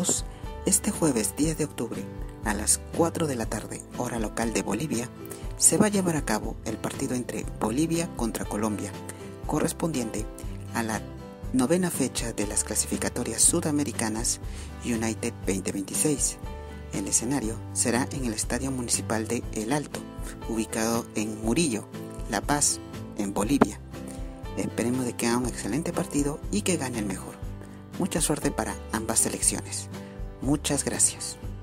amigos, este jueves 10 de octubre a las 4 de la tarde, hora local de Bolivia, se va a llevar a cabo el partido entre Bolivia contra Colombia, correspondiente a la novena fecha de las clasificatorias sudamericanas United 2026. El escenario será en el Estadio Municipal de El Alto, ubicado en Murillo, La Paz, en Bolivia. Esperemos de que haga un excelente partido y que gane el mejor. Mucha suerte para ambas selecciones. Muchas gracias.